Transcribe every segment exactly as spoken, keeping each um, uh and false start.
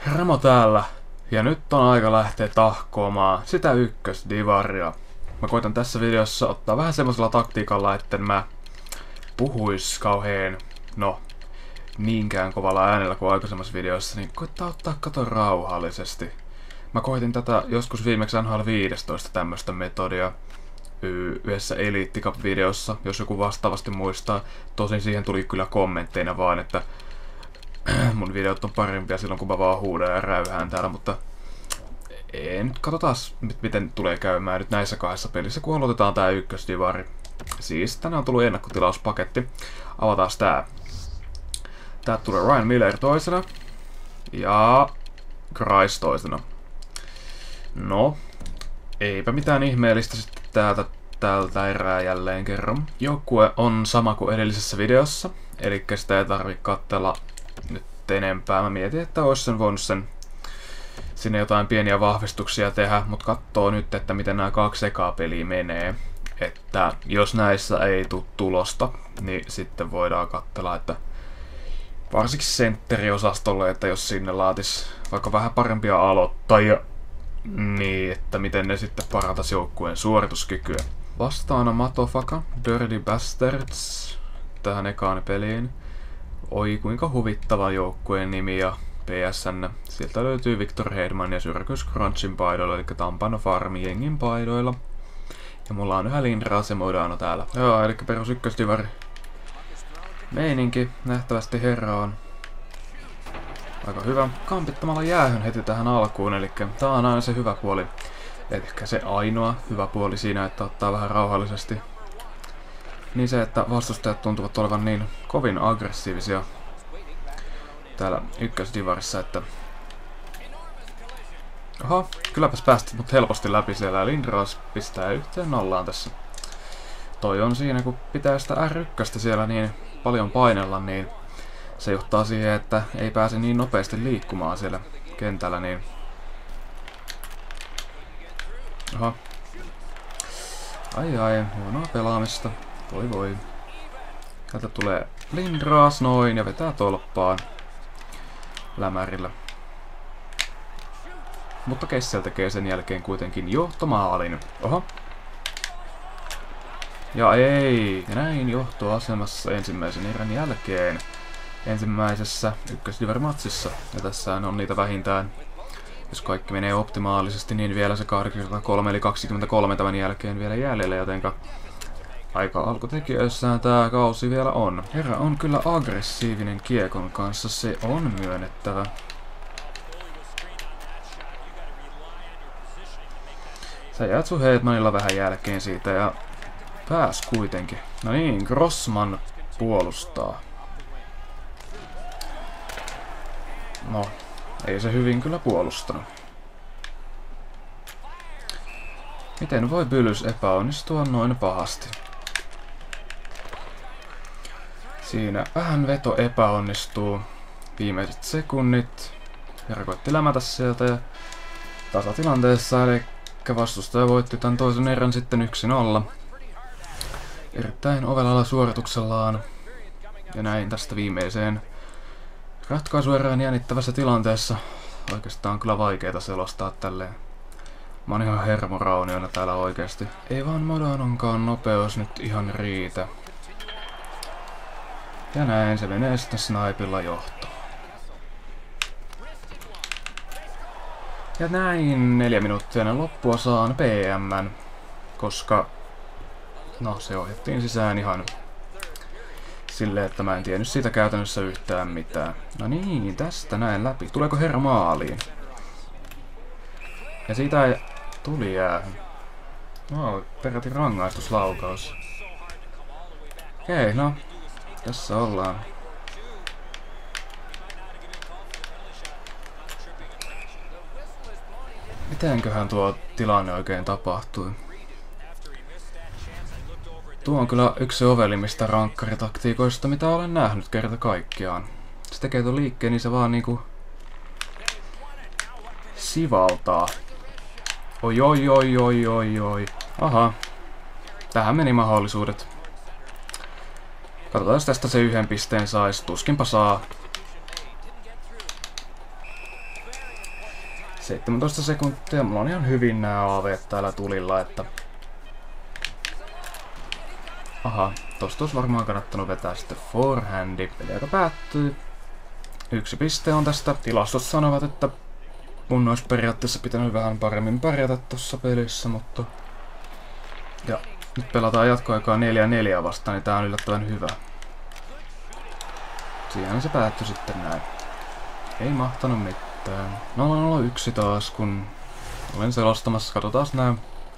Ramo täällä, ja nyt on aika lähteä tahkoamaan sitä ykkösdivaria. Mä koitan tässä videossa ottaa vähän semmosella taktiikalla, etten mä puhuis kauheen, no, niinkään kovalla äänellä kuin aikaisemmassa videossa, niin koittaa ottaa kato rauhallisesti. Mä koitin tätä joskus viimeksi N H L viisitoista tämmöstä metodia yhdessä Elite Cup-videossa, jos joku vastaavasti muistaa. Tosin siihen tuli kyllä kommentteina vaan, että mun videot on parempia silloin, kun mä vaan huudan ja räyhään täällä, mutta ei nyt katsotaan, miten tulee käymään nyt näissä kahdessa pelissä, kun aloitetaan tää ykkösdivari. Siis tänään on tullut ennakkotilauspaketti. Avataan tää. Täältä tulee Ryan Miller toisena ja Grice toisena. No, eipä mitään ihmeellistä sitten täältä tältä erää jälleen kerran. Joukkue on sama kuin edellisessä videossa, eli sitä ei tarvitse katsella nyt enempää. Mä mietin, että olisi sen voinut sen sinne jotain pieniä vahvistuksia tehdä, mutta katsoo nyt, että miten nämä kaksi ekaa peliä menee. Että jos näissä ei tule tulosta, niin sitten voidaan katsella, että varsinkin sentteriosastolle, että jos sinne laatis vaikka vähän parempia aloittajia, niin että miten ne sitten parantaisi joukkueen suorituskykyä. Vastaana Matofaka, Dirty Bastards, tähän ekaan peliin. Oi kuinka huvittava joukkueen nimi ja P S N. Sieltä löytyy Victor Hedman ja Syrjäkyys Crunchin paidoilla, eli Tampano Farmi jengin paidoilla. Ja mulla on yhä Lindra Semodano täällä. Joo, eli perus ykkösdivari. Meininki, nähtävästi herra on aika hyvä. Kampittamalla jäähyn heti tähän alkuun, eli tää on aina se hyvä puoli. Ehkä se ainoa hyvä puoli siinä, että ottaa vähän rauhallisesti. Niin se, että vastustajat tuntuvat olevan niin kovin aggressiivisia täällä ykkösdivarissa, että oho, kylläpäs päästit mut helposti läpi siellä. Lindros pistää yhteen nollaan tässä. Toi on siinä, kun pitää sitä R yksi siellä niin paljon painella, niin se johtaa siihen, että ei pääse niin nopeasti liikkumaan siellä kentällä, niin oho. Ai ai, huonoa pelaamista. Voi voi. Täältä tulee Lindras noin ja vetää tolppaan lämärillä. Mutta Kessel tekee sen jälkeen kuitenkin johtomaalin. Oho. Ja ei, ja näin johtoasemassa ensimmäisen erän jälkeen. Ensimmäisessä ykkösdivari-matsissa. Ja tässä on niitä vähintään, jos kaikki menee optimaalisesti, niin vielä se kahdeksankymmentäkolme eli kaksikymmentäkolme tämän jälkeen vielä jäljellä, jotenka aika alkutekijöissään tää kausi vielä on. Herra on kyllä aggressiivinen kiekon kanssa, se on myönnettävä. Sä jäät sun Hedmanilla vähän jälkeen siitä ja pääs kuitenkin. No niin, Grossman puolustaa. No, ei se hyvin kyllä puolustanut. Miten voi Bylys epäonnistua noin pahasti? Siinä vähän veto epäonnistuu. Viimeiset sekunnit. Herra koitti lämätä sieltä ja tasatilanteessa, eli vastustaja voitti tämän toisen erän sitten yksi nolla. Erittäin ovelalla suorituksellaan. Ja näin tästä viimeiseen ratkaisuerään jännittävässä tilanteessa. Oikeastaan kyllä vaikeeta selostaa tälleen. Mä oon ihan hermoraunioina täällä oikeesti. Ei vaan Modanonkaan nopeus nyt ihan riitä. Ja näin se menee sitten snipilla johtoon. Ja näin neljä minuuttia ennen loppua saan P M:n, koska no se ohjattiin sisään ihan silleen, että mä en tiennyt siitä käytännössä yhtään mitään. No niin, tästä näin läpi. Tuleeko herra maaliin? Ja siitä ei tuli jäähän. No, peräti rangaistuslaukaus. Okei, no. Tässä ollaan. Mitenköhän tuo tilanne oikein tapahtui? Tuo on kyllä yksi ovelimmista rankkaritaktiikoista, mitä olen nähnyt kerta kaikkiaan. Se tekee tuon liikkeen, niin se vaan niinku sivaltaa. Oi oi oi oi oi oi. Aha. Tähän meni mahdollisuudet. Katsotaan, jos tästä se yhden pisteen sais. Tuskinpa saa. seitsemäntoista sekuntia. Mulla on ihan hyvin nää A V:t täällä tulilla, että... Aha, tosta olisi varmaan kannattanut vetää sitten forehandi. Peli aika päättyy. Yksi piste on tästä. Tilastot sanovat, että mun olisi periaatteessa pitänyt vähän paremmin pärjätä tossa pelissä, mutta... Ja nyt pelataan jatkoaikaa neljä neljä vastaan, niin tää on yllättävän hyvä. Siihen se päättyi sitten näin. Ei mahtanut mitään. nolla nolla yksi taas, kun olen selostamassa. Katsotaan nää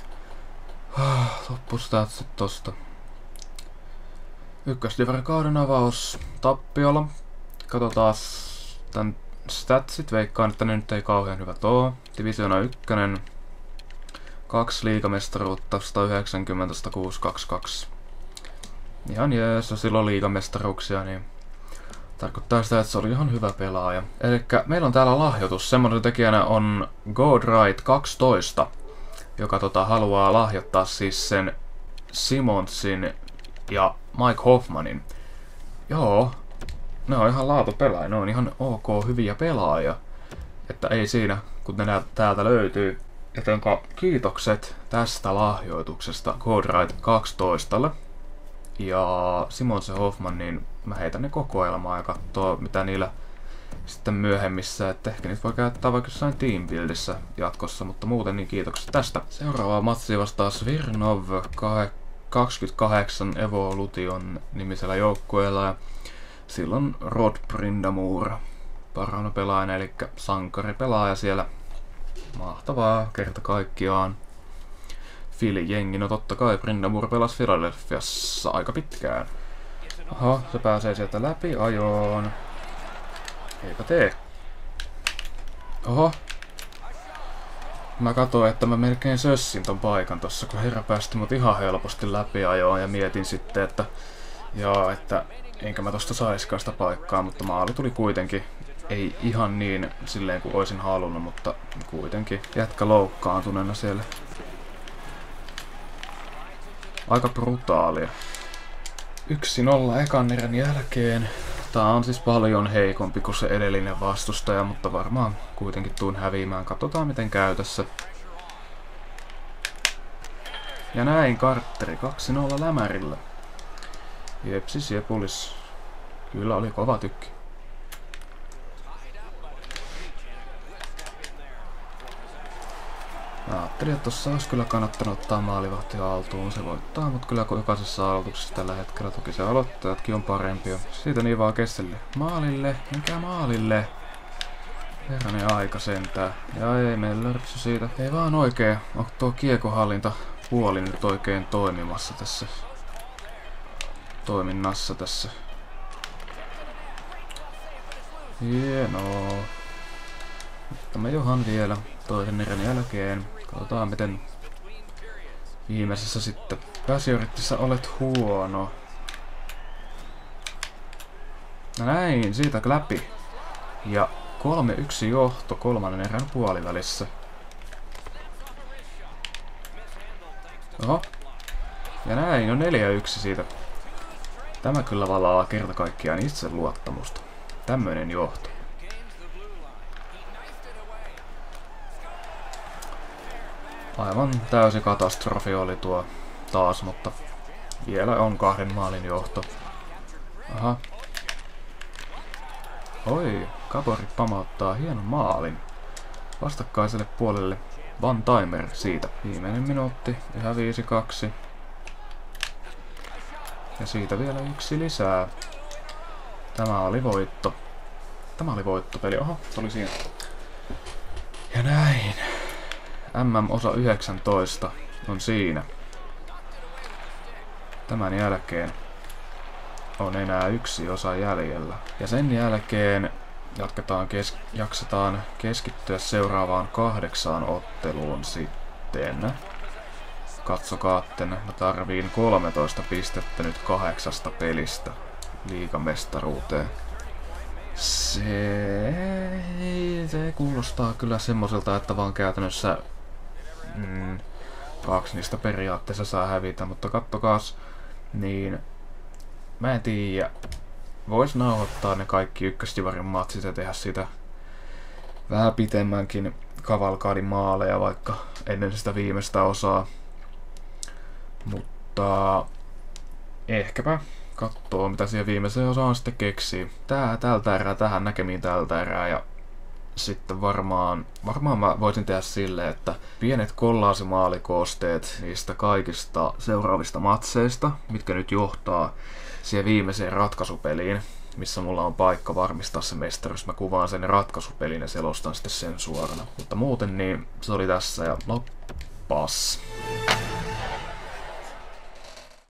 loppustatsit tosta. Ykkösdivarikauden avaus tappiolla. Katsotaan tän statsit. Veikkaan, että ne nyt ei kauhean hyvät oo. Divisioona ykkönen. Kaksi liigamestaruutta, sata yhdeksänkymmentä sata kuusi kaksikymmentäkaksi. Ihan jees, jos silloin liigamestaruuksia, niin tarkoittaa sitä, että se oli ihan hyvä pelaaja. Elikkä meillä on täällä lahjoitus. Semmoinen tekijänä on Godright kaksitoista, joka tota, haluaa lahjoittaa siis sen Simonsin ja Mike Hoffmanin. Joo, ne on ihan laatupelaajia, ne on ihan ok hyviä pelaajia. Että ei siinä, kun ne täältä löytyy. Jotenka kiitokset tästä lahjoituksesta Godright kaksitoista. Ja Simons ja Hoffman, niin mä heitän ne kokoelmaa ja katsoo mitä niillä sitten myöhemmissä, että ehkä niitä voi käyttää vaikka jossain teambuildissä jatkossa, mutta muuten niin kiitokset tästä. Seuraava matsi vastaa Svirnov kaksikymmentäkahdeksan Evolution nimisellä joukkueella ja silloin Rod Brindamore parhaana pelaajana, eli sankaripelaaja siellä. Mahtavaa kerta kaikkiaan. Philly-jengi, no totta kai Brindamore pelasi Philadelphiassa aika pitkään. Aha, se pääsee sieltä läpi ajoon. Eipä tee. Oho. Mä katsoin, että mä melkein sössin ton paikan tossa, kun herra päästi mut ihan helposti läpi ajoon ja mietin sitten, että jaa, että enkä mä tosta saiskaan sitä paikkaa, mutta maali tuli kuitenkin. Ei ihan niin silleen kuin oisin halunnut, mutta kuitenkin jätkä loukkaantuneena siellä. Aika brutaalia. yksi nolla ekan erän jälkeen. Tää on siis paljon heikompi kuin se edellinen vastustaja, mutta varmaan kuitenkin tuun häviämään. Katsotaan miten käy tässä. Ja näin Carteri kaksi nolla lämärillä. Jepsis jepulis. Kyllä oli kova tykki. Mä ajattelin, että tossa olisi kyllä kannattanut ottaa maalivahti haltuun. Se voittaa, mutta kyllä jokaisessa aloituksessa tällä hetkellä toki se aloittajatkin on parempia. Siitä niin vaan Kesselle. Maalille, mikä maalille? Herranen aika sentää. Ja ei meillä lörtsy siitä. Ei vaan oikein. Onko tuo kiekohallinta puoli nyt oikein toimimassa tässä? Toiminnassa tässä. Hienoa. Mutta me johan vielä toisen erän jälkeen. Katsotaan miten viimeisessä sitten pääsiörittissä olet huono. No näin, siitä läpi. Ja kolme yksi johto kolmannen erän puolivälissä. Oho. Ja näin, on neljä yksi siitä. Tämä kyllä valaa kerta kaikkiaan itseluottamusta. Tämmöinen johto. Aivan täysi katastrofi oli tuo taas, mutta vielä on kahden maalin johto. Aha. Oi, Kapori pamauttaa hienon maalin. Vastakkaiselle puolelle Van Timer siitä. Viimeinen minuutti, yhä viisi kaksi. Ja siitä vielä yksi lisää. Tämä oli voitto. Tämä oli voittopeli. Oho, se oli siinä. Ja näin. M M-osa yhdeksäntoista on siinä. Tämän jälkeen on enää yksi osa jäljellä. Ja sen jälkeen jatketaan kes jaksetaan keskittyä seuraavaan kahdeksaan otteluun sitten. Katsokaatten, mä tarviin kolmetoista pistettä nyt kahdeksasta pelistä liigamestaruuteen. Se, se kuulostaa kyllä semmoiselta, että vaan käytännössä mm, kaksi niistä periaatteessa saa hävitä, mutta kattokaas, niin mä en tiedä, vois nauhoittaa ne kaikki ykkösdivarin matsit ja tehdä siitä vähän pitemmänkin kavalkaadin maaleja vaikka ennen sitä viimeistä osaa. Mutta ehkäpä katsoo mitä siihen viimeiseen osaan sitten keksii. Tää tältä erää, tähän näkemiin tältä erää ja sitten varmaan, varmaan mä voisin tehdä silleen, että pienet kollaasimaalikoosteet niistä kaikista seuraavista matseista, mitkä nyt johtaa siihen viimeiseen ratkaisupeliin, missä mulla on paikka varmistaa se mestaruus. Mä kuvaan sen ratkaisupelin ja selostan sitten sen suorana. Mutta muuten niin se oli tässä ja no pas.